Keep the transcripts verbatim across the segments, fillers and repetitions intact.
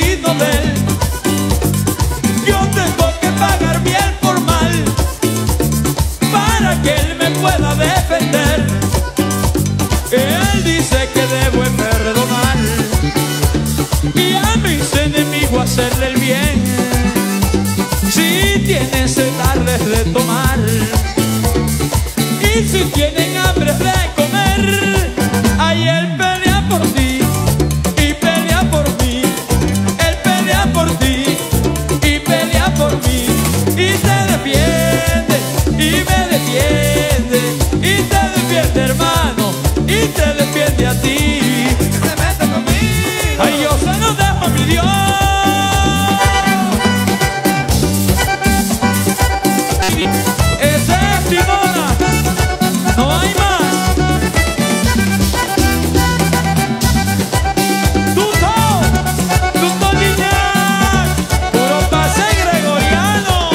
digno de él. Yo tengo que pagar bien por mal para que él me pueda defender. Él dice que debo perdonar y a mis enemigos hacerle el bien. Si tienen sed, darles de tomar, y si tienen hambre de comer, ahí él pelea por ti y pelea por mí. Él pelea por ti y pelea por mí, y te defiende y me defiende, y te defiende, hermano, y te defiende a ti. Que se meta conmigo. Ay, yo se lo dejo a mi Dios. Ese es Simona, no hay más. Tuto, Tuto Guiñac, puro pase gregoriano.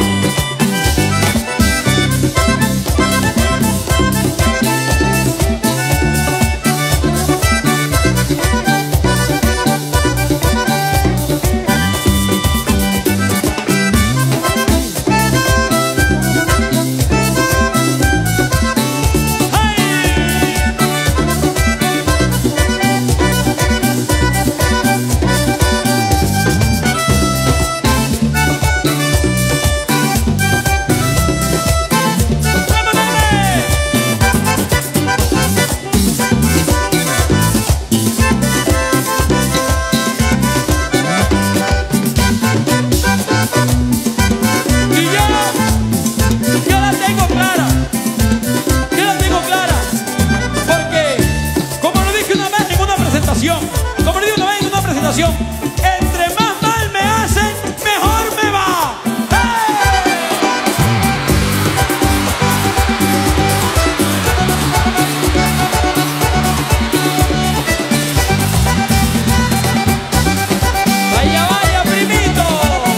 Como le digo una vez en una presentación, entre más mal me hacen, mejor me va. Vaya, vaya, primito.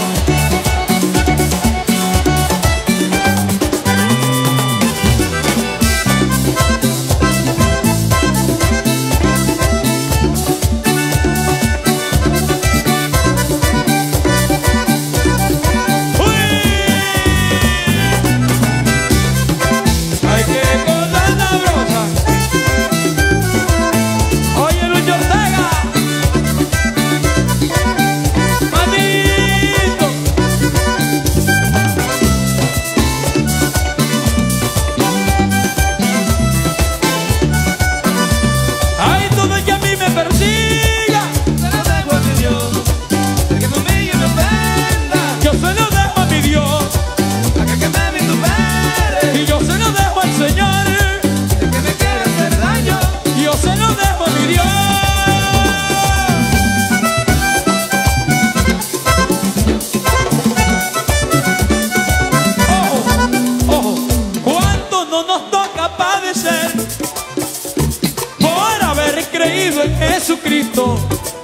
En Jesucristo,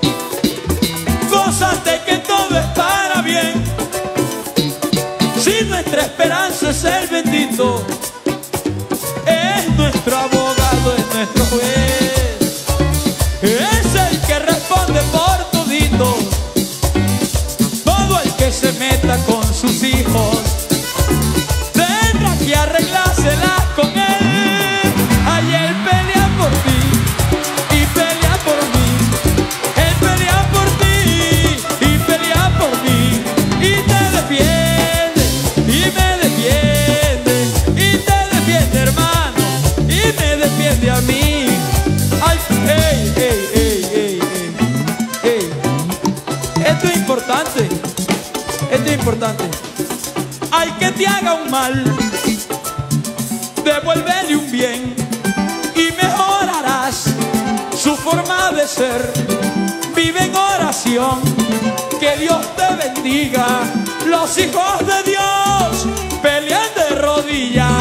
gózate que todo es para bien. Si nuestra esperanza es el bendito, es nuestro abogado, es nuestro juez, es el que responde por todito. Todo el que se meta con sus hijos tendrá que arreglárselas con él. Ay, él pelea por ti. A mí, ay, ey, ey, ey, ey, ey, ey. Esto es importante, esto es importante. Al que te haga un mal, devuélvele un bien y mejorarás su forma de ser. Vive en oración, que Dios te bendiga. Los hijos de Dios pelean de rodillas.